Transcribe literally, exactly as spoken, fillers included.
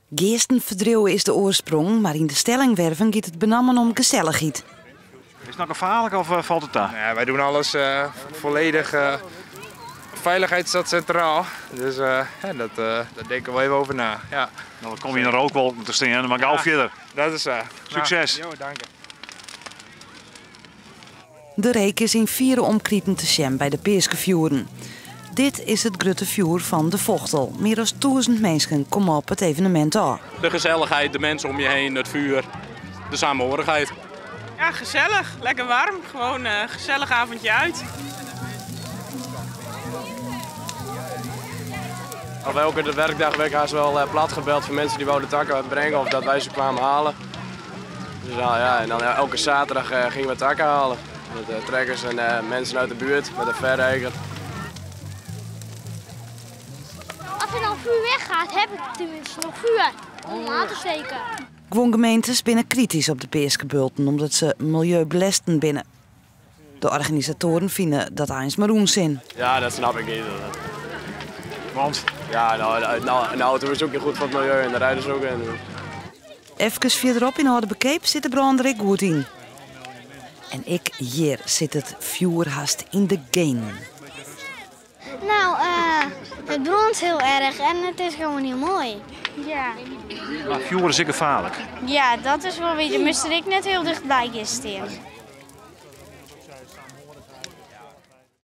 Geestenverdrieuwen is de oorsprong, maar in de stellingwerven gaat het benammen om gezelligheid. Is het nog gevaarlijk of uh, valt het daar? Ja, wij doen alles uh, volledig. Uh, veiligheid staat centraal. Dus uh, ja, dat, uh, daar denken we even over na. Ja. Nou, dan kom je in een rookwolk te staan, maar gauw ja, verder. Dat is uh, Succes! Nou, jo, dank je. De reek is in vier omkrieten te zien bij de Peerskevjoeren. Dit is het grote vuur van de Vochtel. Meer dan duizend mensen komen op het evenement aan. De gezelligheid, de mensen om je heen, het vuur, de samenhorigheid. Ja, gezellig. Lekker warm. Gewoon een uh, gezellig avondje uit. Of elke de werkdag werd haast wel uh, plat gebeld voor mensen die wouden takken brengen of dat wij ze kwamen halen. Dus nou, ja, en dan ja, elke zaterdag uh, gingen we takken halen. Met uh, trekkers en uh, mensen uit de buurt met een verreker. Als er dan vuur weggaat, heb ik tenminste nog vuur om aan te steken. Gewoon gemeentes binnen kritisch op de Peerskebulten omdat ze milieubelesten binnen. De organisatoren vinden dat eens maar onzin. Ja, dat snap ik niet. Want? Ja, nou, nou, een auto is ook niet goed voor het milieu en daar rijden ze ook in. Even verderop in Oude Bekeep zit de brander ik goed in. En ik, hier zit het vuur haast in de game. Nou, uh, het brandt heel erg en het is gewoon heel mooi. Ja. Maar vuur is zeker gevaarlijk. Ja, dat is wel een beetje. Moest ik net heel dichtbij staan.